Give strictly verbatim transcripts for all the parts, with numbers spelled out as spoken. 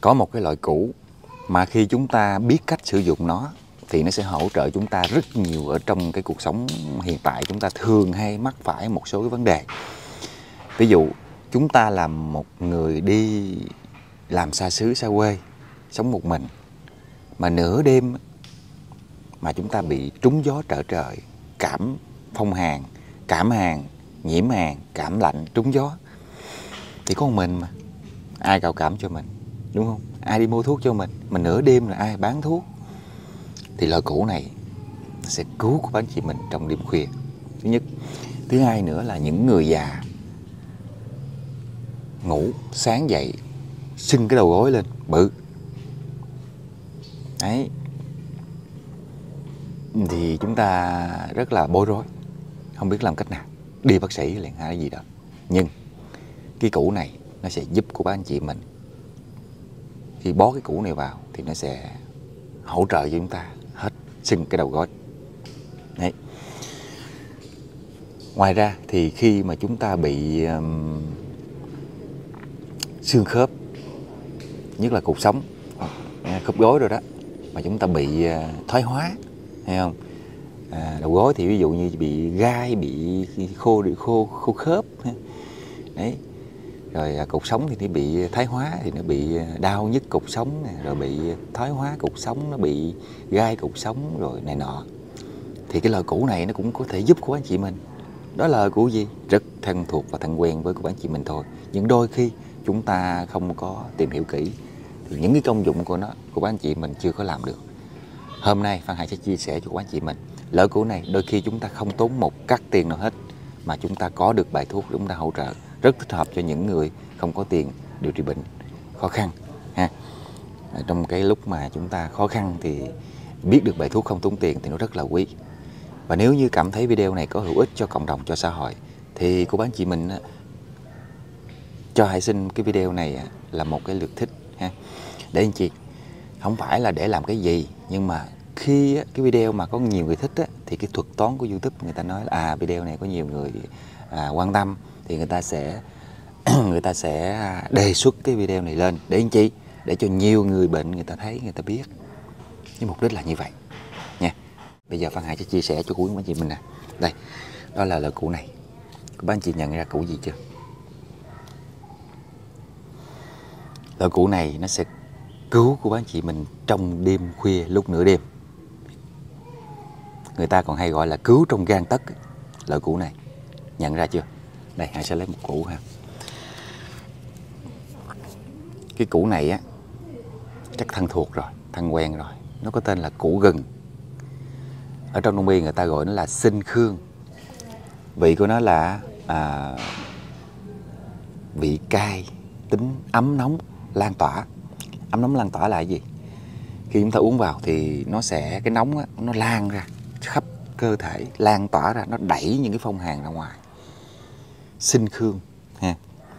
Có một cái loại củ mà khi chúng ta biết cách sử dụng nó thì nó sẽ hỗ trợ chúng ta rất nhiều ở trong cái cuộc sống hiện tại. Chúng ta thường hay mắc phải một số cái vấn đề. Ví dụ chúng ta là một người đi làm xa xứ xa quê, sống một mình, mà nửa đêm mà chúng ta bị trúng gió trở trời, cảm phong hàn, cảm hàn, nhiễm hàn, cảm lạnh, trúng gió, thì có một mình mà ai cạo cảm cho mình, đúng không? Ai đi mua thuốc cho mình, mà nửa đêm là ai bán thuốc? Thì loại củ này sẽ cứu của anh chị mình trong đêm khuya. Thứ nhất. Thứ hai nữa là những người già ngủ sáng dậy sưng cái đầu gối lên bự đấy, thì chúng ta rất là bối rối, không biết làm cách nào, đi bác sĩ liền hay gì đó. Nhưng cái củ này nó sẽ giúp của các anh chị mình, khi bó cái củ này vào thì nó sẽ hỗ trợ cho chúng ta hết sưng cái đầu gối đấy. Ngoài ra thì khi mà chúng ta bị um, xương khớp, nhất là cột sống, khớp gối rồi đó, mà chúng ta bị thoái hóa, thấy không? À, đầu gối thì ví dụ như bị gai, bị khô khô khô khớp đấy, rồi cột sống thì nó bị thoái hóa, thì nó bị đau nhức cột sống, rồi bị thoái hóa cột sống, nó bị gai cột sống rồi này nọ, thì cái loại củ này nó cũng có thể giúp của anh chị mình. Đó là củ gì? Rất thân thuộc và thân quen với của anh chị mình thôi, nhưng đôi khi chúng ta không có tìm hiểu kỹ thì những cái công dụng của nó của các anh chị mình chưa có làm được. Hôm nay Phan Hải sẽ chia sẻ cho các anh chị mình loại củ này. Đôi khi chúng ta không tốn một cắt tiền nào hết mà chúng ta có được bài thuốc chúng ta hỗ trợ, rất thích hợp cho những người không có tiền điều trị bệnh khó khăn ha. Trong cái lúc mà chúng ta khó khăn thì biết được bài thuốc không tốn tiền thì nó rất là quý. Và nếu như cảm thấy video này có hữu ích cho cộng đồng, cho xã hội, thì cô bác chị mình cho Hải xin cái video này là một cái lượt thích ha. Để anh chị, không phải là để làm cái gì, nhưng mà khi cái video mà có nhiều người thích á, thì cái thuật toán của YouTube người ta nói là à, video này có nhiều người à, quan tâm, thì người ta sẽ người ta sẽ đề xuất cái video này lên để anh chị, để cho nhiều người bệnh người ta thấy, người ta biết. Cái mục đích là như vậy nha. Bây giờ Phan Hải sẽ chia sẻ cho quý anh chị mình nè. Đây, đó là loại củ này. Các anh chị nhận ra củ gì chưa? Loại củ này nó sẽ cứu của anh chị mình trong đêm khuya, lúc nửa đêm. Người ta còn hay gọi là cứu trong gang tấc. Loại củ này nhận ra chưa? Đây, Hải sẽ lấy một củ ha. Cái củ này á chắc thân thuộc rồi, thân quen rồi. Nó có tên là củ gừng. Ở trong Đông y người ta gọi nó là sinh khương. Vị của nó là à, vị cay, tính ấm nóng, lan tỏa. Ấm nóng lan tỏa là cái gì? Khi chúng ta uống vào thì nó sẽ, cái nóng á, nó lan ra khắp cơ thể, lan tỏa ra, nó đẩy những cái phong hàn ra ngoài. Sinh khương ha.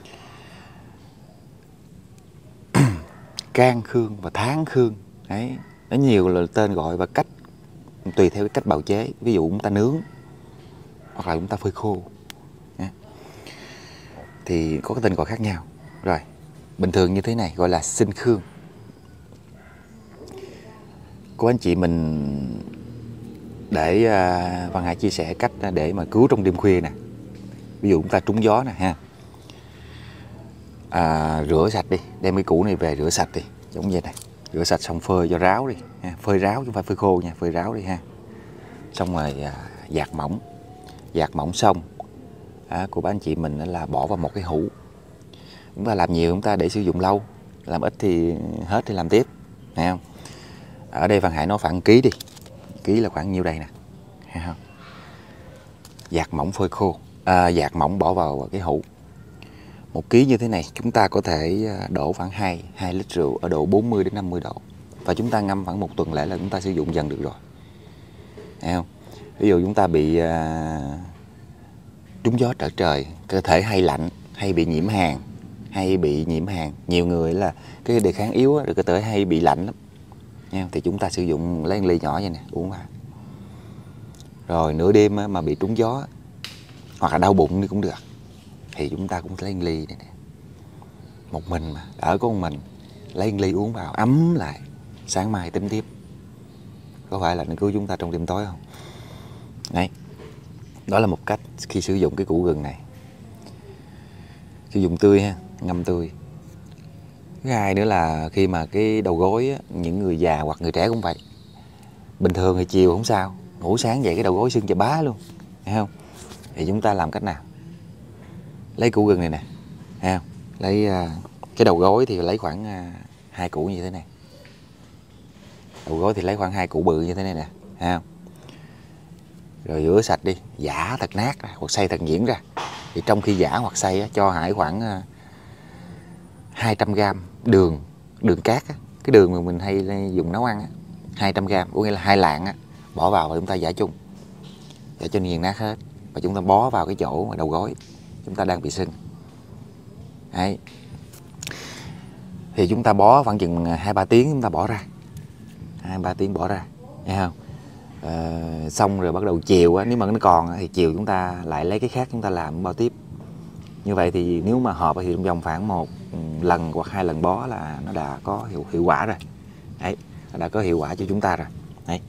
Can khương và tháng khương đấy, nó nhiều là tên gọi và cách tùy theo cái cách bào chế. Ví dụ chúng ta nướng hoặc là chúng ta phơi khô nha, thì có cái tên gọi khác nhau. Rồi, bình thường như thế này gọi là sinh khương. Cô anh chị mình để uh, Văn Hải chia sẻ cách để mà cứu trong đêm khuya nè. Ví dụ chúng ta trúng gió nè ha, à, rửa sạch đi, đem cái củ này về rửa sạch đi, giống vậy này, rửa sạch xong phơi cho ráo đi ha. Phơi ráo chứ không phải phơi khô nha, phơi ráo đi ha. Xong rồi à, dạt mỏng, dạt mỏng xong à, của ba anh chị mình là bỏ vào một cái hũ. Chúng ta làm nhiều chúng ta để sử dụng lâu, làm ít thì hết thì làm tiếp, thấy không? Ở đây Văn Hải nói khoảng ký đi, ký là khoảng nhiêu đây nè, thấy không? Dạt mỏng phơi khô, à, dạt mỏng bỏ vào cái hũ. Một ký như thế này chúng ta có thể đổ khoảng hai lít rượu ở độ bốn mươi đến năm mươi độ. Và chúng ta ngâm khoảng một tuần lễ là chúng ta sử dụng dần được rồi, thấy không? Ví dụ chúng ta bị uh, trúng gió trở trời, cơ thể hay lạnh, hay bị nhiễm hàn, hay bị nhiễm hàn, nhiều người là cái đề kháng yếu rồi cơ thể hay bị lạnh lắm, thấy không? Thì chúng ta sử dụng lấy ly nhỏ vậy nè, uống vào. Rồi nửa đêm mà bị trúng gió hoặc là đau bụng đi cũng được, thì chúng ta cũng lấy ly này nè. Một mình mà, ở có một mình lấy ly uống vào ấm lại, sáng mai tính tiếp. Có phải là nó cứu chúng ta trong đêm tối không? Đấy, đó là một cách khi sử dụng cái củ gừng này. Sử dụng tươi ha, ngâm tươi. Thứ hai nữa là khi mà cái đầu gối á, những người già hoặc người trẻ cũng vậy. Bình thường thì chiều không sao, ngủ sáng dậy cái đầu gối sưng chà bá luôn, thấy không? Thì chúng ta làm cách nào? Lấy củ gừng này nè, thấy không? Lấy uh, cái đầu gối thì lấy khoảng uh, hai củ như thế này. Đầu gối thì lấy khoảng hai củ bự như thế này nè, thấy không? Rồi rửa sạch đi, giã thật nát ra, hoặc xay thật nhuyễn ra. Thì trong khi giã hoặc xay á, cho Hải khoảng uh, hai trăm gam đường, đường cát á, cái đường mà mình hay dùng nấu ăn á, hai trăm gam, có nghĩa là hai lạng á, bỏ vào và chúng ta giã chung, giã cho nghiền nát hết, và chúng ta bó vào cái chỗ mà đầu gối chúng ta đang bị sưng. Đấy. Thì chúng ta bó khoảng chừng hai ba tiếng chúng ta bỏ ra, hai ba tiếng bỏ ra, nghe không? À, xong rồi bắt đầu chiều á, nếu mà nó còn thì chiều chúng ta lại lấy cái khác chúng ta làm bao tiếp. Như vậy thì nếu mà hợp thì trong vòng khoảng một lần hoặc hai lần bó là nó đã có hiệu, hiệu quả rồi. Đấy, đã có hiệu quả cho chúng ta rồi. Đấy.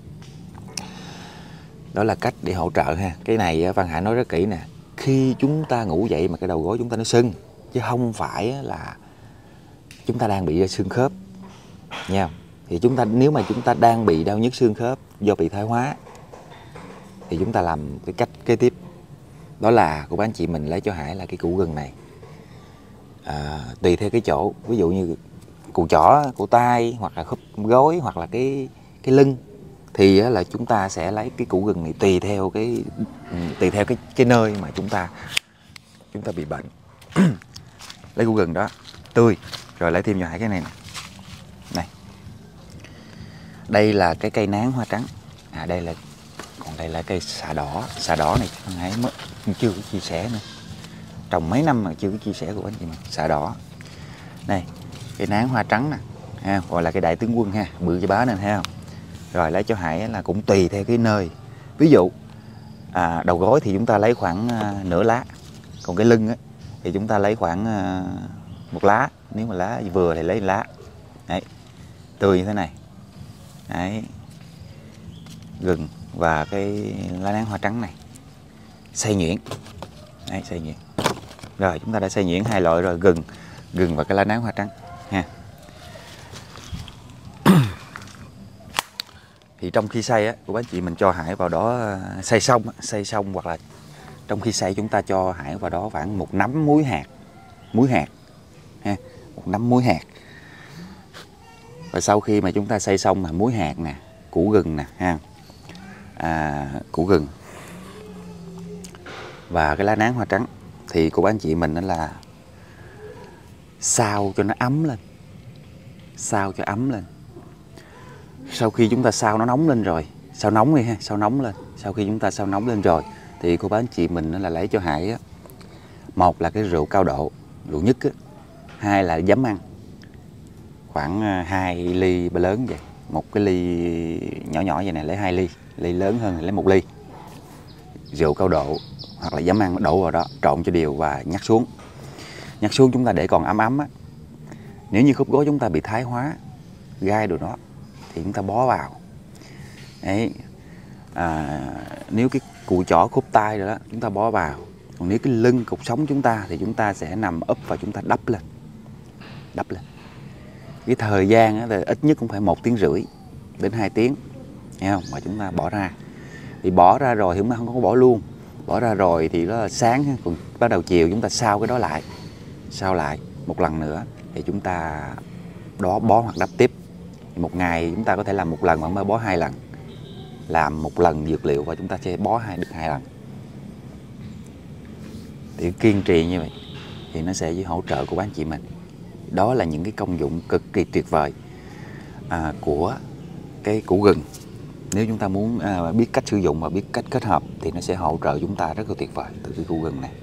Đó là cách để hỗ trợ ha. Cái này Văn Hải nói rất kỹ nè. Khi chúng ta ngủ dậy mà cái đầu gối chúng ta nó sưng, chứ không phải là chúng ta đang bị xương khớp nha. Thì chúng ta nếu mà chúng ta đang bị đau nhức xương khớp do bị thoái hóa thì chúng ta làm cái cách kế tiếp. Đó là của bác anh chị mình lấy cho Hải là cái củ gừng này. À, tùy theo cái chỗ, ví dụ như củ chỏ, củ tay hoặc là khớp gối hoặc là cái cái lưng thì là chúng ta sẽ lấy cái củ gừng này tùy theo cái tùy theo cái cái nơi mà chúng ta chúng ta bị bệnh. Lấy củ gừng đó tươi, rồi lấy thêm cho Hải cái này nè. Này, đây là cái cây nán hoa trắng. À đây là còn đây là cây xạ đỏ. Xạ đỏ này Hải mới chưa có chia sẻ nữa, trồng mấy năm mà chưa có chia sẻ của anh chị mình. Xạ đỏ này, cây nán hoa trắng nè, ha, gọi là cái đại tướng quân ha, bự cho bá nên thấy không? Rồi lấy cho Hải là cũng tùy theo cái nơi. Ví dụ à, đầu gối thì chúng ta lấy khoảng à, nửa lá, còn cái lưng á, thì chúng ta lấy khoảng à, một lá. Nếu mà lá vừa thì lấy lá. Đấy, tươi như thế này. Đấy, gừng và cái lá nán hoa trắng này xay nhuyễn. Đấy, xay nhuyễn. Rồi chúng ta đã xay nhuyễn hai loại rồi, gừng gừng và cái lá nán hoa trắng ha. Thì trong khi xay á, của bác chị mình cho Hải vào đó xay xong, xay xong hoặc là trong khi xay chúng ta cho Hải vào đó khoảng một nắm muối hạt, muối hạt ha, một nắm muối hạt. Và sau khi mà chúng ta xay xong là muối hạt nè, củ gừng nè ha, à, củ gừng và cái lá nán hoa trắng thì của bác anh chị mình đó là xào cho nó ấm lên, xào cho ấm lên. Sau khi chúng ta xào nó nóng lên rồi, xào nóng đi ha, xào nóng lên. Sau khi chúng ta xào nóng lên rồi thì cô bác anh chị mình là lấy cho Hải á, một là cái rượu cao độ, rượu nhất á, hai là giấm ăn khoảng hai ly bơ lớn vậy, một cái ly nhỏ nhỏ vậy này lấy hai ly, ly lớn hơn thì lấy một ly rượu cao độ hoặc là giấm ăn đổ vào đó, trộn cho đều và nhắc xuống. Nhắc xuống chúng ta để còn ấm ấm á. Nếu như khớp gối chúng ta bị thái hóa, gai đồ đó thì chúng ta bó vào. Đấy. À, nếu cái cùi chỏ khớp tay rồi đó chúng ta bó vào. Còn nếu cái lưng cột sống chúng ta thì chúng ta sẽ nằm úp và chúng ta đắp lên, đắp lên. Cái thời gian á, thì ít nhất cũng phải một tiếng rưỡi đến hai tiếng, nghe không? Mà chúng ta bỏ ra thì bỏ ra rồi thì chúng ta không có bỏ luôn, bỏ ra rồi thì đó là sáng, còn bắt đầu chiều chúng ta sao cái đó lại, sao lại một lần nữa thì chúng ta đó bó hoặc đắp tiếp. Một ngày chúng ta có thể làm một lần mà mới bó hai lần, làm một lần dược liệu và chúng ta sẽ bó hai được hai lần. Thì kiên trì như vậy thì nó sẽ hỗ trợ của bác anh chị mình. Đó là những cái công dụng cực kỳ tuyệt vời à, của cái củ gừng. Nếu chúng ta muốn à, biết cách sử dụng và biết cách kết hợp thì nó sẽ hỗ trợ chúng ta rất là tuyệt vời từ cái củ gừng này.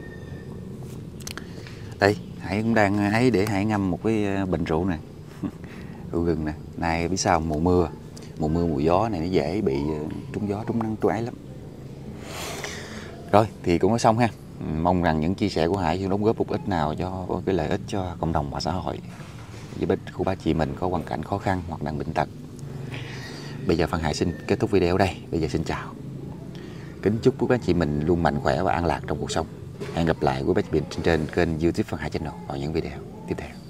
Đây, Hải cũng đang ấy để Hải ngâm một cái bình rượu này. Củ gừng nè, này biết sao mùa mưa, mùa mưa mùa gió này nó dễ bị trúng gió, trúng nắng, trúng ấy lắm. Rồi thì cũng có xong ha. Mong rằng những chia sẻ của Hải sẽ đóng góp một ít nào cho cái lợi ích cho cộng đồng và xã hội. với bác, của bác chị mình có hoàn cảnh khó khăn hoặc đang bệnh tật. Bây giờ Phan Hải xin kết thúc video ở đây. Bây giờ xin chào. Kính chúc quý bác chị mình luôn mạnh khỏe và an lạc trong cuộc sống. Hẹn gặp lại quý bác chị mình trên kênh YouTube Phan Hải Channel vào những video tiếp theo.